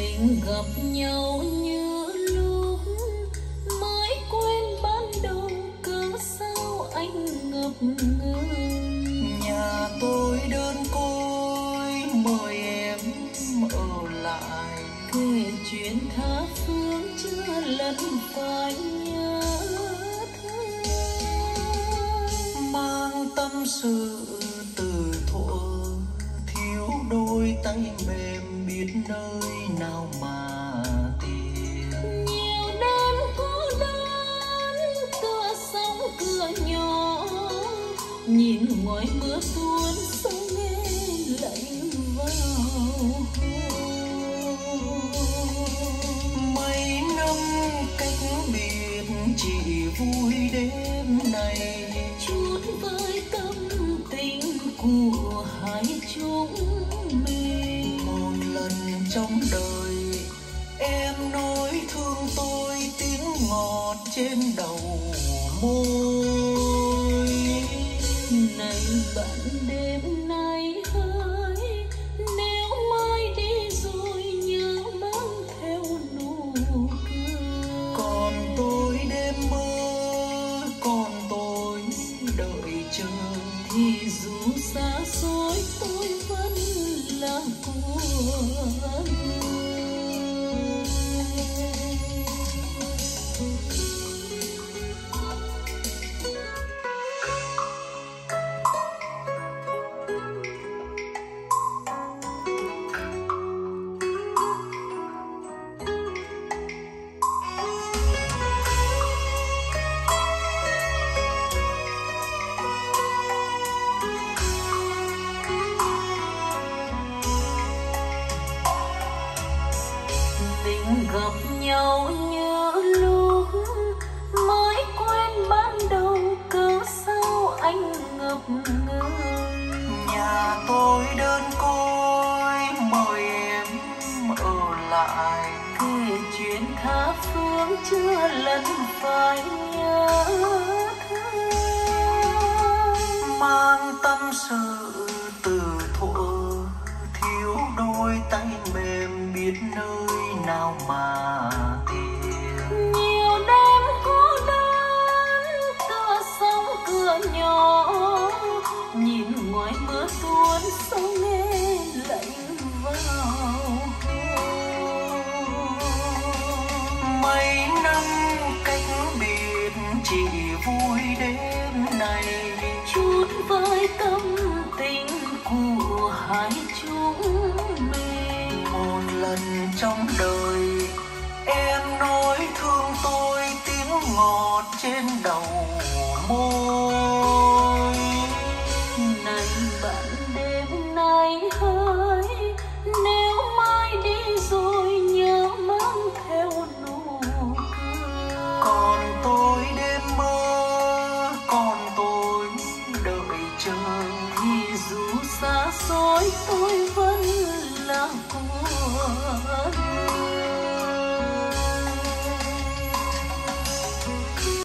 mình gặp nhau như lúc mới quen ban đầu, cớ sao anh ngập ngừng. Nhà tôi đơn côi, mời em ở lại, kể chuyện tha phương chưa lần phải nhớ thương. mang tâm sự từ thuở thiếu đôi tay mềm, biết nơi nào mà tìm. Nhiều đêm cô đơn tựa sóng cửa nhỏ, nhìn ngoài mưa tuôn sông nghe lạnh vào hồn. Mấy năm cách biệt chỉ vui đêm này, Chút với tâm tình của hai chúng mình. một lần trong đời em nói thương tôi, tiếng ngọt trên đầu môi. Này bạn đêm nay hỡi, nếu mai đi rồi nhớ mang theo nụ cười. Còn tôi đêm mơ, còn tôi đợi chờ, Thì dù xa xôi tôi vẫn là của người. Mình gặp nhau như lúc mới quen ban đầu, cớ sao anh ngập ngừng. nhà tôi đơn côi, mời em ở lại, Kể chuyện tha phương chưa lần phải nhớ thương. mang tâm sự từ thuở thiếu đôi tay mềm, biết nơi nào mà tìm. Nhiều đêm cô đơn tựa sóng cửa nhỏ, nhìn ngoài mưa tuôn sông nghe lạnh vào hồn. Mấy năm cách biệt chỉ vui đêm này, Chút với tâm tình của hai chúng mình. một lần trong đời em nói thương tôi, tiếng ngọt trên đầu